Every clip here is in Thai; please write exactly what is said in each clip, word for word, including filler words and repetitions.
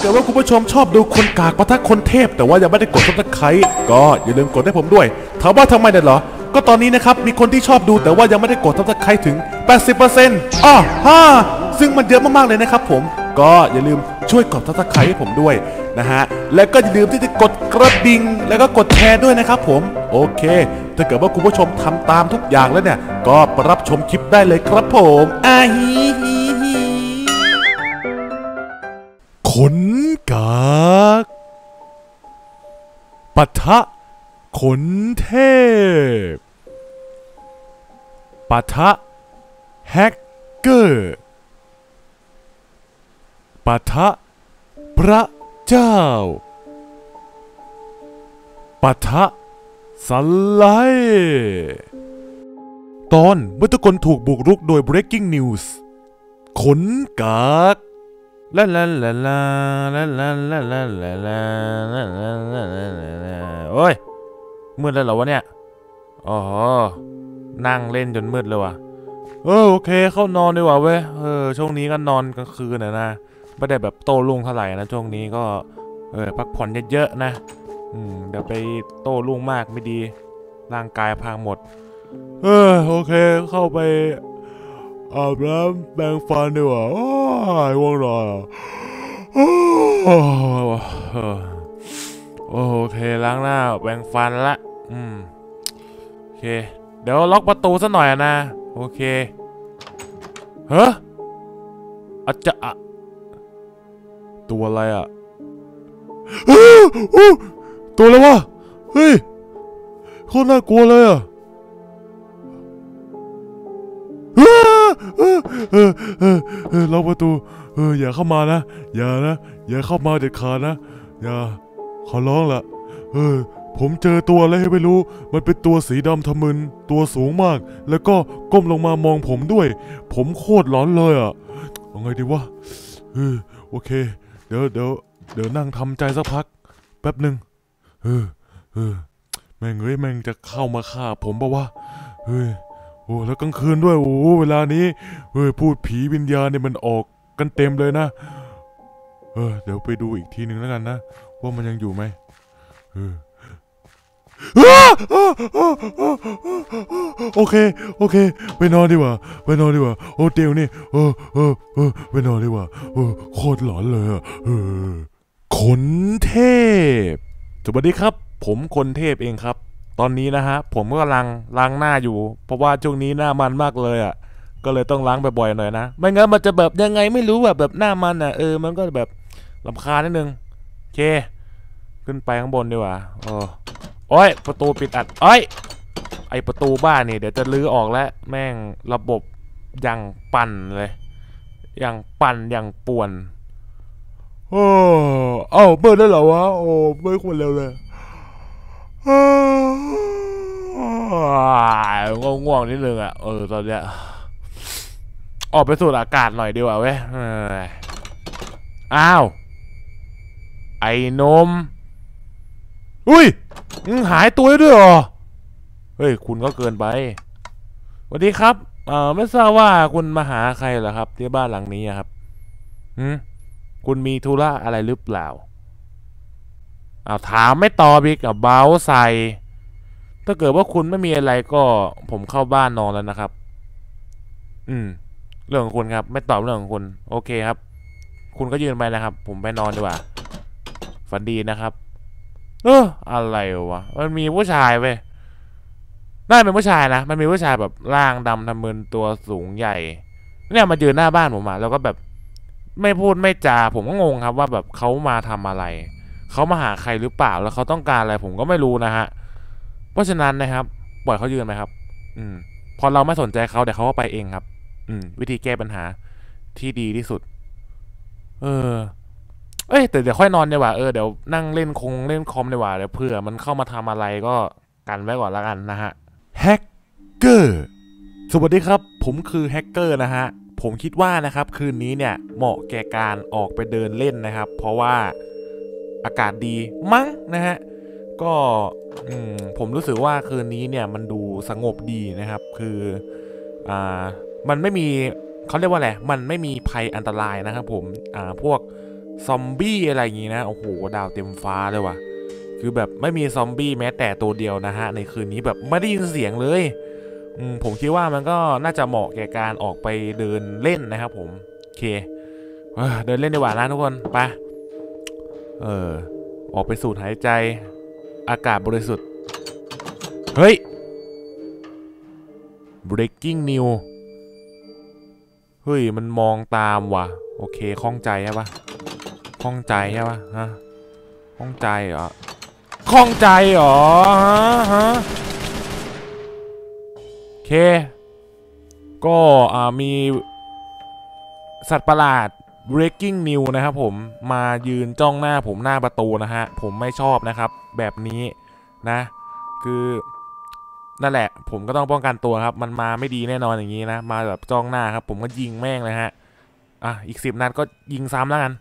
กิดว่าคุณผู้ชมชอบดูคนกากปะทะคนเทพแต่ว่ายังไม่ได้กดซับสไครต์ก็อย่าลืมกดให้ผมด้วยถามว่าทำไมเนี่ยเหรอก็ตอนนี้นะครับมีคนที่ชอบดูแต่ว่ายังไม่ได้กดซับสไครต์ถึง แปดสิบเปอร์เซ็นต์ อ้อฮ่าซึ่งมันเยอะมากๆเลยนะครับผมก็อย่าลืมช่วยกดซับสไครต์ให้ผมด้วยนะฮะและก็อย่าลืมที่จะกดกระดิ่งแล้วก็กดแชร์ด้วยนะครับผมโอเคถ้าเกิดว่าคุณผู้ชมทำตามทุกอย่างแล้วเนี่ยก็รับชมคลิปได้เลยครับผมอาฮีฮีฮีขนกากปะทะขนเทพปะทะแฮกเกอร์ปะทะพระเจ้าปะทะสไลด์ตอนเมื่อทุกคนถูกบุกรุกโดย breaking news ขนกากลาลาลาลาลาลาลาลาลาลาโอ้ยมืดแล้วเหรอวะเนี่ยอ๋อนั่งเล่นจนมืดเลยว่ะเออโอเคเข้านอนดีกว่าเว้ยเออช่วงนี้ก็นอนกลางคืนนะนะไม่ได้แบบโตรุ่งเท่าไหร่นะช่วงนี้ก็เออพักผ่อนเยอะๆนะอืมเดี๋ยวไปโตรุ่งมากไม่ดีร่างกายพังหมดเออโอเคเข้าไปอาบน้ำแปรงฟันดีกว่าโอ้ยง่วงนอนโอเคล้างหน้าแปรงฟันละอืมโอเคเดี๋ยวล็อกประตูซะหน่อยนะโอเคเฮ้ออาจจะตัวอะไรอ่ะตัวอะไรวะเฮ้ยโคตรน่ากลัวเลยอ่ะเออเออเออเออล็อกประตูเอออย่าเข้ามานะอย่านะอย่าเข้ามาเด็ดขาดนะอย่าขอร้องละเออผมเจอตัวอะไรไม่รู้มันเป็นตัวสีดำทะมึนตัวสูงมากแล้วก็ก้มลงมามองผมด้วยผมโคตรร้อนเลยอ่ะเอาไงดีวะเออโอเคเดี๋ยวเดี๋ยวเดี๋ยวนั่งทำใจสักพักแป๊บหนึ่งเออเออแม่งเอ้ยแม่งจะเข้ามาฆ่าผมปะวะเฮ้ยโอ้แล้วกลางคืนด้วยโอ้เวลานี้เฮ้ยพูดผีวิญญาณเนี่ยมันออกกันเต็มเลยนะเออเดี๋ยวไปดูอีกทีหนึ่งแล้วกันนะว่ามันยังอยู่ไหมเออโอเคโอเคไปนอนดีกว่าไปนอนดีกว่าโอ้เตียวนี่เออเออเออไปนอนดีกว่าเออโคตรหลอนเลยอ่ะเออขนเทพสวัสดีครับผมคนเทพเองครับตอนนี้นะฮะผมก็กำลังล้างหน้าอยู่เพราะว่าช่วงนี้หน้ามันมากเลยอ่ะก็เลยต้องล้างบ่อยๆหน่อยนะไม่งั้นมันจะแบบยังไงไม่รู้แบบแบบหน้ามันอ่ะเออมันก็แบบรำคาญนิดนึงโอเคขึ้นไปข้างบนดีกว่าโอ้โอ้ยประตูปิดอัดเอ้ยไอประตูบ้านนี่เดี๋ยวจะลื้อออกแล้วแม่งระบบอย่างปั่นเลยอย่างปั่นอย่างป่วนโอ้เอ้าเปิดได้เหรอวะโอ้ไม่ควรเร็วเลยง่วงๆนิดนึงอ่ะเออตอนเนี้ยออกไปสูดอากาศหน่อยดีกว่าเว้ยอ้าวไอ้นมอุ้ยหายตัวด้วยเหรอเฮ้ยคุณก็เกินไปสวัสดีครับเอ่อไม่ทราบว่าคุณมาหาใครเหรอครับที่บ้านหลังนี้ครับหืมคุณมีธุระอะไรหรือเปล่าอ้าวถามไม่ตอบอีกอ่ะเบ้าใส่ถ้าเกิดว่าคุณไม่มีอะไรก็ผมเข้าบ้านนอนแล้วนะครับอืมเรื่องของคุณครับไม่ตอบเรื่องของคุณโอเคครับคุณก็ยืนไปนะครับผมไปนอนดีกว่าฝันดีนะครับเอออะไรวะมันมีผู้ชายเว้ยน่าเป็นผู้ชายนะมันมีผู้ชายแบบร่างดำทำมึนตัวสูงใหญ่เนี่ยมายืนหน้าบ้านผมอะแล้วก็แบบไม่พูดไม่จาผมก็งงครับว่าแบบเขามาทำอะไรเขามาหาใครหรือเปล่าแล้วเขาต้องการอะไรผมก็ไม่รู้นะฮะเพราะฉะนั้นนะครับปล่อยเขายืนไปครับอืมพอเราไม่สนใจเขาเดี๋ยวเขาก็ไปเองครับอืมวิธีแก้ปัญหาที่ดีที่สุดเออเอ้ยแต่เดี๋ยวค่อยนอนดีกว่าเออเดี๋ยวนั่งเล่นคงเล่นคอมดีกว่าเดี๋ยวเผื่อมันเข้ามาทำอะไรก็กันไว้ก่อนละกันนะฮะแฮกเกอร์สวัสดีครับผมคือแฮกเกอร์นะฮะผมคิดว่านะครับคืนนี้เนี่ยเหมาะแก่การออกไปเดินเล่นนะครับเพราะว่าอากาศดีมั้งนะฮะก็ผมรู้สึกว่าคืนนี้เนี่ยมันดูสงบดีนะครับคืออ่ามันไม่มีเขาเรียกว่าอะไรมันไม่มีภัยอันตรายนะครับผมอ่าพวกซอมบี้อะไรอย่างงี้นะโอ้โหดาวเต็มฟ้าเลยว่ะคือแบบไม่มีซอมบี้แม้แต่ตัวเดียวนะฮะในคืนนี้แบบไม่ได้ยินเสียงเลยอืมผมคิดว่ามันก็น่าจะเหมาะแก่การออกไปเดินเล่นนะครับผมโอเคเออเดินเล่นดีกว่านะทุกคนไปเออออกไปสูดหายใจอากาศบริสุทธิ์เฮ้ย breaking news เฮ้ยมันมองตามว่ะโอเคข้องใจใช่ปะข้องใจใช่ปะฮะข้องใจเหรอข้องใจเหรอฮะฮะโอเคก็อ่ามีสัตว์ประหลาด breaking news นะครับผมมายืนจ้องหน้าผมหน้าประตูนะฮะผมไม่ชอบนะครับแบบนี้นะคือนั่นแหละผมก็ต้องป้องกันตัวครับมันมาไม่ดีแน่นอนอย่างนี้นะมาแบบจ้องหน้าครับผมก็ยิงแม่งเลยฮะอ่ะอีกสิบนัดก็ยิงซ้ำแล้วกัน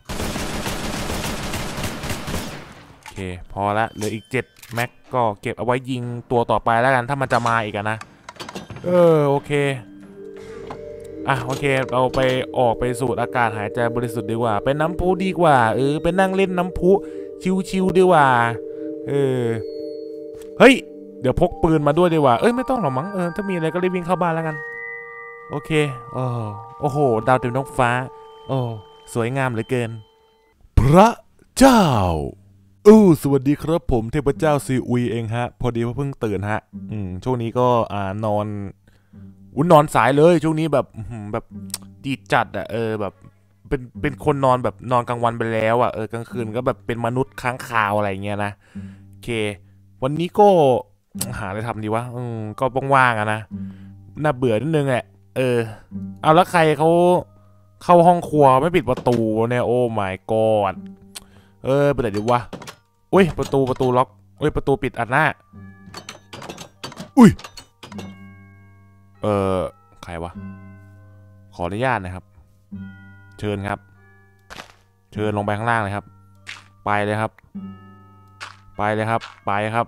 โอเคพอละเหลืออีกเจ็ดแม็กก็เก็บเอาไว้ยิงตัวต่อไปแล้วกันถ้ามันจะมาอีกนะเออโอเคอ่ะโอเคเราไปออกไปสูดอากาศหายใจบริสุทธิ์ดีกว่าเป็นน้ำพุดีกว่าเออเป็นนั่งเล่นน้ำพุชิวๆดีกว่าเออเฮ้ยเดี๋ยวพกปืนมาด้วยดีกว่าเอ้ยไม่ต้องหรอกมั้งเออถ้ามีอะไรก็รีบวิ่งเข้าบ้านแล้วกันโอเคโอ้โอ้โหดาวเต็มท้องฟ้าโอ้สวยงามเหลือเกินพระเจ้าอู้สวัสดีครับผมเทพเจ้าซีอุยเองฮะพอดีว่าเพิ่งตื่นฮะอืมช่วงนี้ก็อ่านอนอุ้นนอนสายเลยช่วงนี้แบบแบบดีจัดอะเออแบบเป็นเป็นคนนอนแบบนอนกลางวันไปแล้วอะเออกลางคืนก็แบบเป็นมนุษย์ค้างคาวอะไรเงี้ยนะโอเควันนี้ก็หาอะไรทำดีวะอืมก็ว่างๆอะนะน่าเบื่อนิดนึงแหละเออเอาแล้วใครเขาเข้าห้องครัวไม่ปิดประตูเนี่ยโอ้ my god เออไปไหนดีวะอุ้ยประตูประตูล็อกอุ้ยประตูปิดอัดหน้าอุ้ยเออใครวะขออนุญาตนะครับเชิญครับเชิญลงไปข้างล่างเลยครับไปเลยครับไปเลยครับไปครับ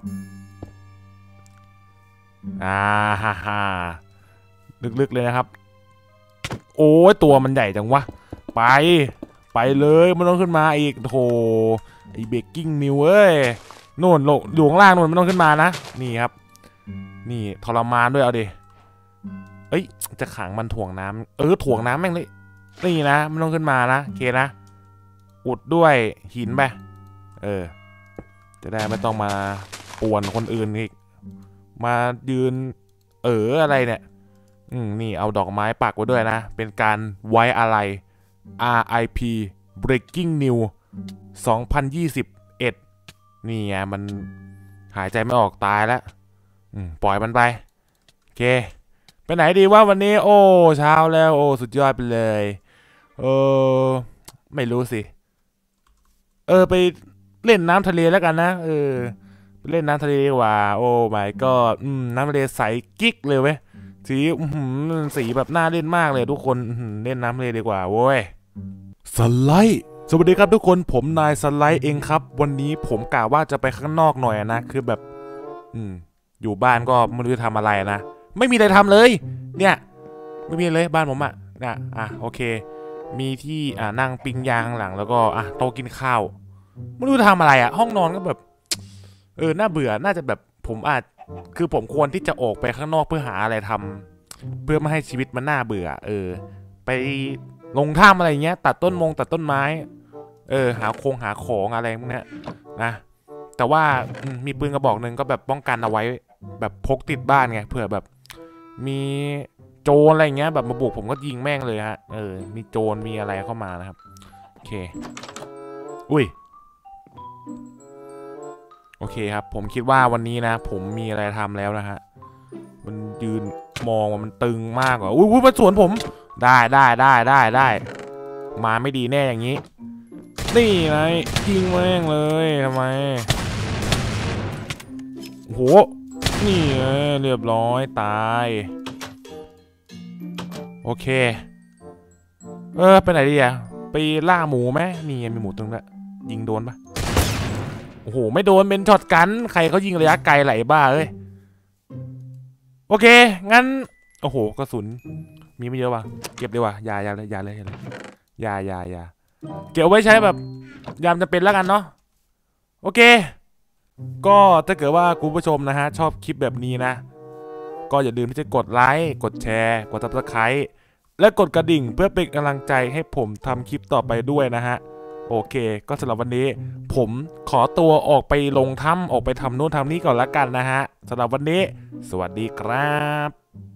อ่าฮ่าฮ่าลึกๆเลยนะครับโอ้ยตัวมันใหญ่จังวะไปไปเลยมันต้องขึ้นมาอีกโธ่ไอ้เบกกิ้งนิวเอ้ยโน่นลงอยู่ข้างล่างโน่นไม่ต้องขึ้นมานะนี่ครับนี่ทรมานด้วยเอาดิเอ้ยจะขังมันถ่วงน้ำเออถ่วงน้ำแม่งเลยนี่นะไม่ต้องขึ้นมานะโอเคนะอุดด้วยหินไปเออจะได้ไม่ต้องมาป่วนคนอื่นอีกมายืนเอออะไรเนี่ยอืมนี่เอาดอกไม้ปักไว้ด้วยนะเป็นการไว้อะไร อาร์ ไอ พี breaking news สองพันยี่สิบเอ็ดนี่ไงมันหายใจไม่ออกตายแล้วปล่อยมันไปโอเคไปไหนดีว่าวันนี้โอ้เช้าแล้วโอ้สุดยอดไปเลยเออไม่รู้สิเออไปเล่นน้ำทะเลแล้วกันนะเออไปเล่นน้ำทะเลดีกว่าโอ้ my god อืมน้ำทะเลใสกิ๊กเลยเว้ยสีสีแบบน่าเล่นมากเลยทุกคนเล่นน้ำทะเลดีกว่าโว้ยสไลด์สวัสดีครับทุกคนผมนายสไลด์เองครับวันนี้ผมกะว่าจะไปข้างนอกหน่อยนะคือแบบอืมอยู่บ้านก็ไม่รู้จะทำอะไรนะไม่มีอะไรทำเลยเนี่ยไม่มีเลยบ้านผมอ่ะนะอ่ะโอเคมีที่อ่านั่งปิ้งย่างข้างหลังแล้วก็อ่ะโต๊ะกินข้าวไม่รู้จะทำอะไรอ่ะห้องนอนก็แบบเออน่าเบื่อน่าจะแบบผมอาจคือผมควรที่จะออกไปข้างนอกเพื่อหาอะไรทำเพื่อไม่ให้ชีวิตมันน่าเบื่อเออไปลงถ้ำอะไรเงี้ยตัดต้นมงตัดต้นไม้เออหาโครงหาของอะไรพวกนี้นะแต่ว่ามีปืนกระบอกหนึ่งก็แบบป้องกันเอาไว้แบบพกติดบ้านไงเผื่อแบบมีโจรอะไรเงี้ยแบบมาบุกผมก็ยิงแม่งเลยฮะเออมีโจรมีอะไรเข้ามานะครับโอเคอุ้ยโอเคครับผมคิดว่าวันนี้นะผมมีอะไรทำแล้วนะฮะมันยืนมองว่ามันตึงมากกว่าอุ้ยมันสวนผมได้ได้ได้ได้ได้มาไม่ดีแน่อย่างนี้นี่ไงยิงแม่งเลยทำไมโอ้โหนี่ไงเรียบร้อยตายโอเคเออไปไหนดีอะไปล่าหมูไหมนี่มีหมูตรงนั้นยิงโดนปะโอ้โหไม่โดนเป็นช็อตกันใครเขายิงระยะไกลไหลบ้าเอ้ยโอเคงั้นโอ้โหกระสุนมีไม่เยอะว่ะเก็บดีกว่าอย่าอย่าเลยอย่าเลยอย่าอย่าอย่าเก็บเอาไว้ใช้แบบยามจะเป็นแล้วกันเนาะโอเคก็ถ้าเกิดว่าคุณผู้ชมนะฮะชอบคลิปแบบนี้นะก็อย่าลืมที่จะกดไลค์กดแชร์กด ซับสไครบ์ และกดกระดิ่งเพื่อเป็นกำลังใจให้ผมทำคลิปต่อไปด้วยนะฮะโอเคก็สำหรับวันนี้ผมขอตัวออกไปลงถ้ำออกไปทำโน่นทำนี่ก่อนละกันนะฮะสำหรับวันนี้สวัสดีครับ